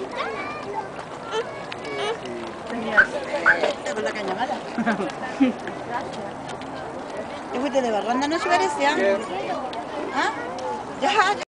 Con la caña mala. ¿Te fuiste de barranda, no se parecía? ¿Ah? Ya.